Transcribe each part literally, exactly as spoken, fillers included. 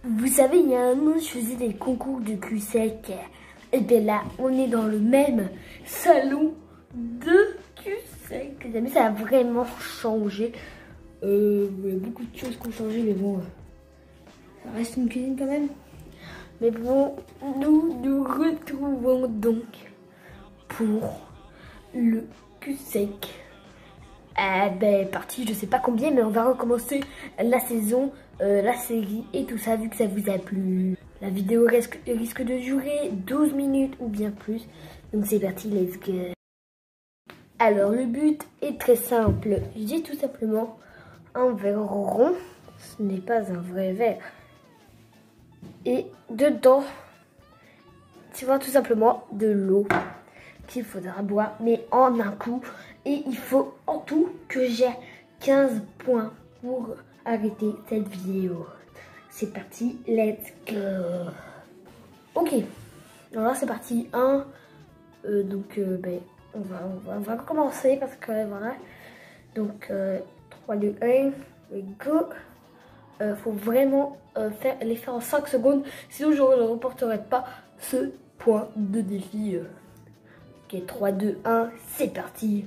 Vous savez, il y a un an, je faisais des concours de cul sec. Et bien là, on est dans le même salon de cul sec. Les amis, ça a vraiment changé. Euh, il y a beaucoup de choses qui ont changé, mais bon, ça reste une cuisine quand même. Mais bon, nous nous retrouvons donc pour le cul sec. Euh, ben, parti, je sais pas combien, mais on va recommencer la saison, euh, la série et tout ça, vu que ça vous a plu. La vidéo risque, risque de durer douze minutes ou bien plus. Donc c'est parti, let's go. Alors le but est très simple. J'ai tout simplement un verre rond. Ce n'est pas un vrai verre. Et dedans, tu vois tout simplement de l'eau qu'il faudra boire, mais en un coup. Et il faut en tout que j'ai quinze points pour arrêter cette vidéo. C'est parti, let's go. Ok, alors c'est parti. un. Euh, donc, euh, ben, on va, on va, on va recommencer parce que voilà. Donc, euh, trois, deux, un, go. Euh, faut vraiment euh, faire, les faire en cinq secondes. Sinon, je ne reporterai pas ce point de défi. Euh. Ok, trois, deux, un, c'est parti.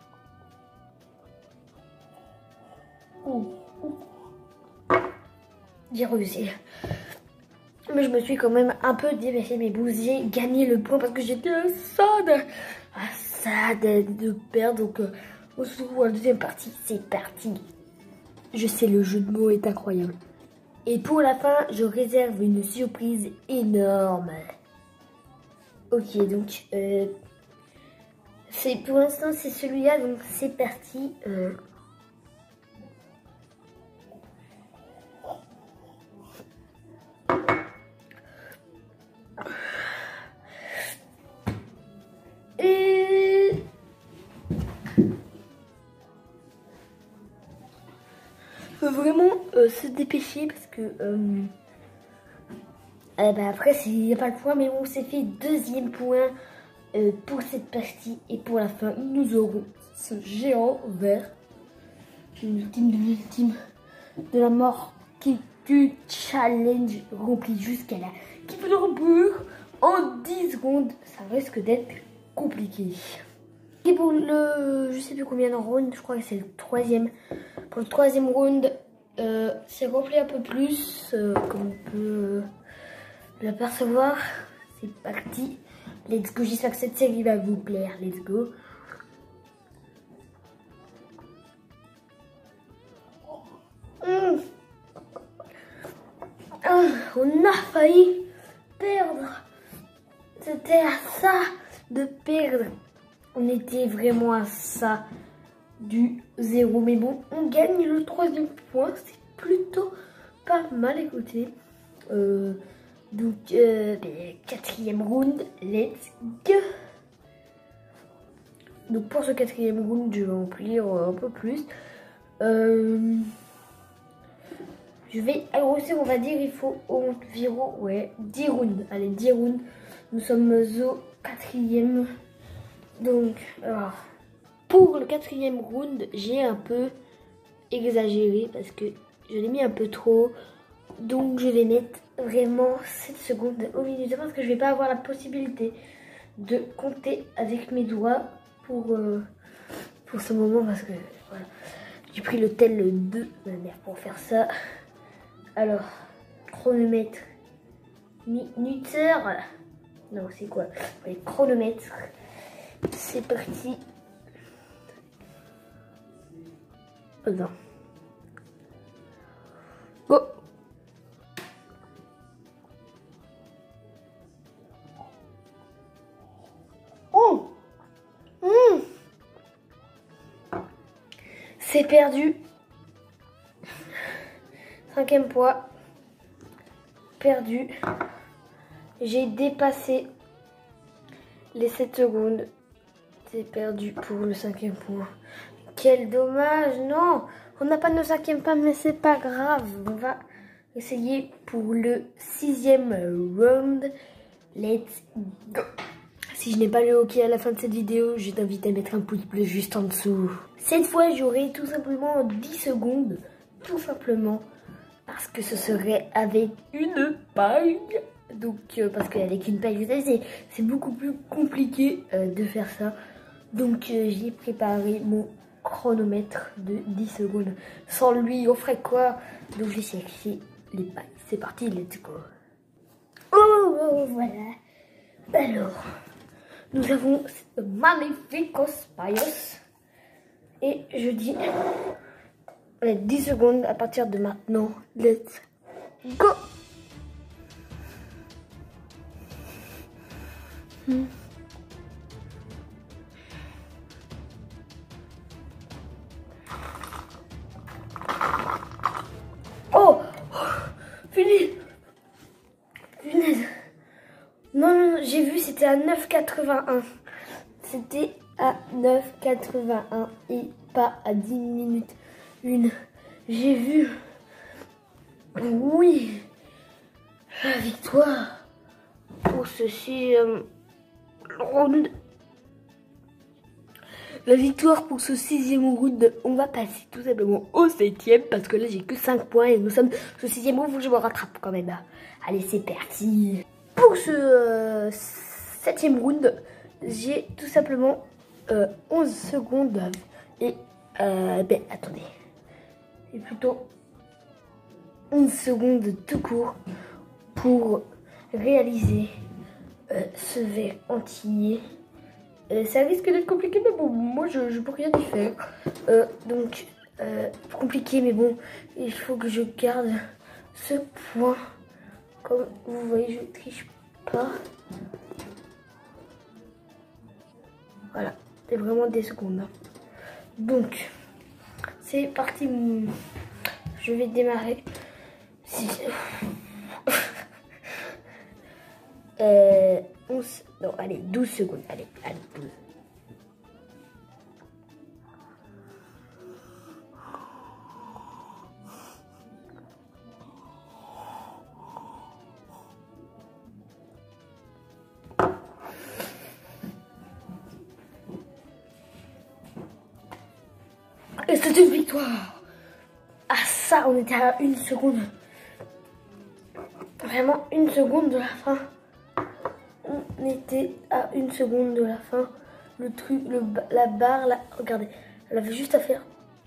J'ai réussi. Mais je me suis quand même un peu déversé mes bousiers, gagné le point parce que j'étais à ça de, à ça de, de perdre. Donc euh, on se retrouve à la deuxième partie. C'est parti. Je sais, le jeu de mots est incroyable. Et pour la fin, je réserve une surprise énorme. Ok, donc euh, c'est pour l'instant c'est celui-là, donc c'est parti. Euh, faut vraiment euh, se dépêcher parce que euh, euh, bah après il n'y a pas le point, mais on s'est fait deuxième point euh, pour cette partie. Et pour la fin nous aurons ce géant vert, l'ultime de l'ultime de la mort, qui du challenge rempli jusqu'à là, qui peut le remplir en dix secondes. Ça risque d'être compliqué. Et pour le, je sais plus combien de rounds, je crois que c'est le troisième. Pour le troisième round, euh, c'est rempli un peu plus, euh, comme on peut euh, l'apercevoir. C'est parti. Let's go, j'espère que cette série va vous plaire. Let's go. Mmh. Ah, on a failli perdre. C'était à ça de perdre. On était vraiment à ça du zéro. Mais bon, on gagne le troisième point. C'est plutôt pas mal, écoutez. Euh, donc, euh, quatrième round. Let's go. Donc, pour ce quatrième round, je vais remplir un peu plus. Euh, je vais grossir, on va dire, il faut environ ouais, dix rounds. Allez, dix rounds. Nous sommes au quatrième. Donc, alors, pour le quatrième round, j'ai un peu exagéré parce que je l'ai mis un peu trop. Donc, je vais mettre vraiment sept secondes au milieu parce que je vais pas avoir la possibilité de compter avec mes doigts pour, euh, pour ce moment parce que voilà. J'ai pris le tel de ma mère pour faire ça. Alors, chronomètre, minuteur. Non, c'est quoi? Ouais, chronomètre. C'est parti. Oh non. Go. Oh. Mmh. C'est perdu. Cinquième poids. Perdu. J'ai dépassé les sept secondes. C'est perdu pour le cinquième point. Quel dommage, non. On n'a pas nos cinquième point, mais c'est pas grave. On va essayer pour le sixième round. Let's go. Si je n'ai pas le hockey à la fin de cette vidéo, je t'invite à mettre un pouce bleu juste en dessous. Cette fois, j'aurai tout simplement dix secondes, tout simplement, parce que ce serait avec une paille. Donc, euh, parce qu'avec une paille, vous savez, c'est beaucoup plus compliqué euh, de faire ça. Donc, euh, j'ai préparé mon chronomètre de dix secondes. Sans lui, on ferait quoi? Donc, je vais chercher les pailles. C'est parti, let's go. Oh, oh, voilà. Alors, nous avons ce magnificos paillos. Et je dis les dix secondes à partir de maintenant. Let's go. Hmm. Oh, fini. Punaise. Non, non, non, j'ai vu, c'était à neuf quatre-vingt-un. C'était à neuf quatre-vingt-un et pas à dix minutes une. J'ai vu. Oui. La victoire pour ce sixième round. La victoire pour ce sixième round. On va passer tout simplement au septième parce que là j'ai que cinq points et nous sommes au sixième round. Faut que je me rattrape quand même. Allez, c'est parti. Pour ce euh, septième round, j'ai tout simplement euh, onze secondes et euh, ben attendez, et plutôt onze secondes tout court pour réaliser euh, ce verre entier. Euh, ça risque d'être compliqué, mais bon, moi je, je peux rien y faire. Euh, donc, euh, compliqué, mais bon, il faut que je garde ce point. Comme vous voyez, je triche pas. Voilà, c'est vraiment des secondes. Donc, c'est parti. Je vais démarrer. Si... euh, onze, non, allez, douze secondes. Allez, allez, douze. Et c'est une victoire. Ah ça, on était à une seconde. Vraiment une seconde de la fin. On était à une seconde de la fin. Le truc, le, la barre, là, regardez, elle avait juste à faire.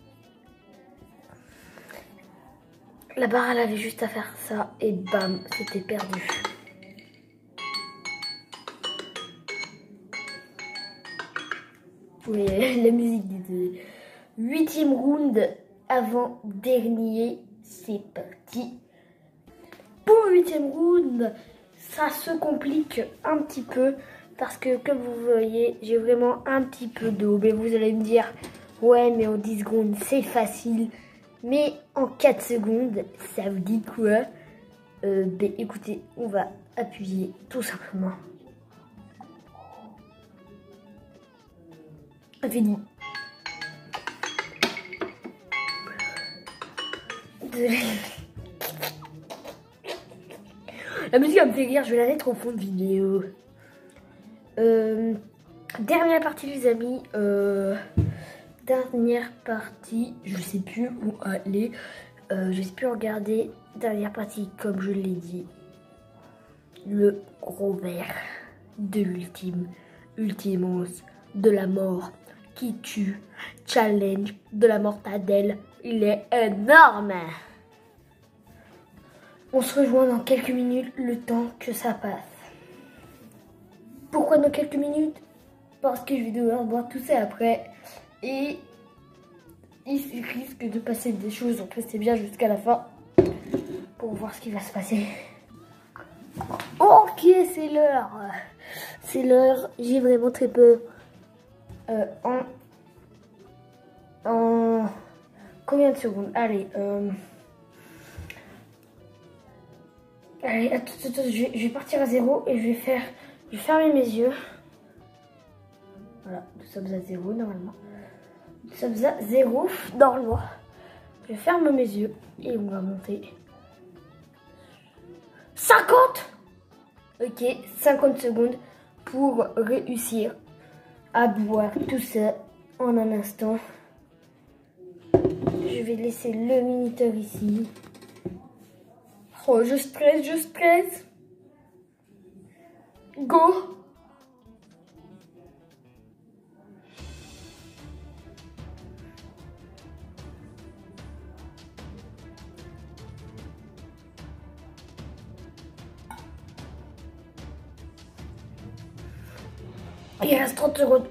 La barre, elle avait juste à faire ça et bam, c'était perdu. Oui, la musique du huitième round, avant dernier, c'est parti. Pour le huitième round, ça se complique un petit peu parce que comme vous voyez, j'ai vraiment un petit peu d'eau. Mais vous allez me dire, ouais, mais en dix secondes, c'est facile. Mais en quatre secondes, ça vous dit quoi? euh, ben, écoutez, on va appuyer tout simplement. Fini. La musique va me fait rire, je vais la mettre au fond de vidéo. Euh, dernière partie les amis. Euh, dernière partie, je sais plus où aller. Euh, je sais plus regarder. Dernière partie, comme je l'ai dit. Le gros verre de l'ultime. Ultimos de la mort qui tue. Challenge de la mortadelle. Il est énorme. On se rejoint dans quelques minutes, le temps que ça passe. Pourquoi dans quelques minutes? Parce que je vais devoir boire tout ça après. Et il risque de passer des choses. Donc restez bien jusqu'à la fin pour voir ce qui va se passer. Ok, c'est l'heure. C'est l'heure. J'ai vraiment très peu. Euh, en... En... Combien de secondes? Allez, euh... Allez, attends, attends, je vais, je vais partir à zéro et je vais faire... Je vais fermer mes yeux. Voilà, nous sommes à zéro normalement. Nous sommes à zéro normalement. Je ferme mes yeux et on va monter. cinquante! Ok, cinquante secondes pour réussir à boire tout ça en un instant. Je vais laisser le minuteur ici. Oh, je stresse, je stresse. Go. Il reste trente secondes.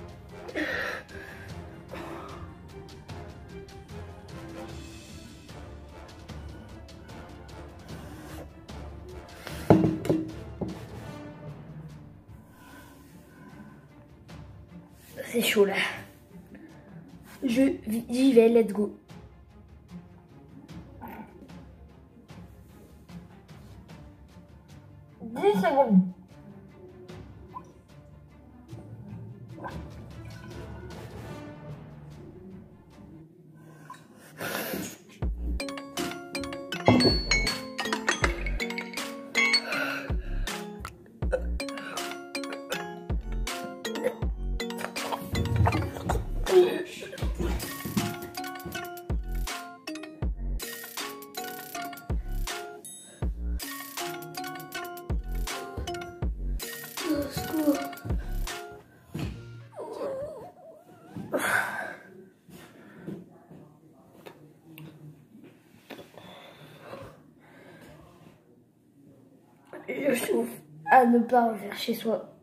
C'est chaud là. Je j'y vais, let's go. dix secondes. Je souffre à ne pas revenir chez soi.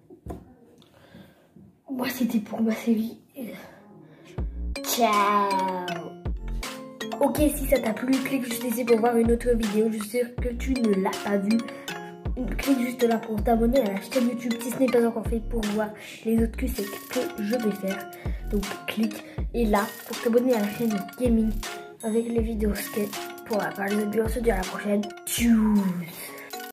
Moi, c'était pour ma série. Ciao. Ok, si ça t'a plu, clique juste ici pour voir une autre vidéo. Je suis sûre que tu ne l'as pas vue. Clique juste là pour t'abonner à la chaîne YouTube si ce n'est pas encore fait pour voir les autres Q C que je vais faire. Donc clique et là pour t'abonner à la chaîne gaming avec les vidéos skate pour la part de vidéo. On se dit à la prochaine. Tchuss.